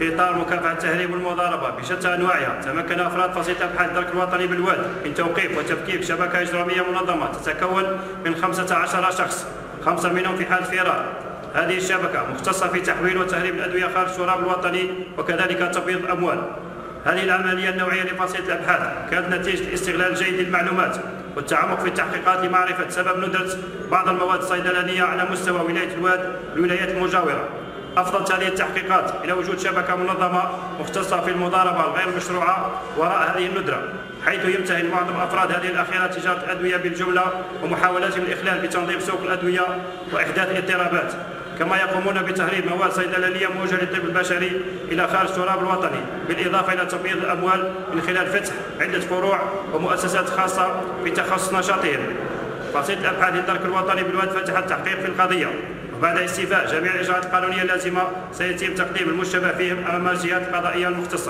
في إطار مكافحة التهريب والمضاربة بشتى أنواعها، تمكن أفراد فصيل أبحاث الدرك الوطني بالواد من توقيف وتفكيك شبكة إجرامية منظمة تتكون من 15 شخص، 5 منهم في حالة فرار. هذه الشبكة مختصة في تحويل وتهريب الأدوية خارج التراب الوطني وكذلك تبييض الأموال. هذه العملية النوعية لفصيلة الأبحاث كانت نتيجة الاستغلال الجيد للمعلومات والتعمق في التحقيقات لمعرفة سبب ندرة بعض المواد الصيدلانية على مستوى ولاية الواد والولايات المجاورة. أفضت هذه التحقيقات إلى وجود شبكة منظمة مختصة في المضاربة الغير مشروعة وراء هذه الندرة، حيث يمتهن معظم أفراد هذه الأخيرة تجارة الأدوية بالجملة ومحاولاتهم الإخلال بتنظيم سوق الأدوية وإحداث اضطرابات، كما يقومون بتهريب مواد صيدلانية موجهة للطب البشري إلى خارج التراب الوطني، بالإضافة إلى تبييض الأموال من خلال فتح عدة فروع ومؤسسات خاصة في تخصص نشاطهم. فصيلة الأبحاث للدرك الوطني بالواد فتح التحقيق في القضية، وبعد استيفاء جميع الإجراءات القانونية اللازمة سيتم تقديم المشتبه فيهم أمام الجهات القضائية المختصة.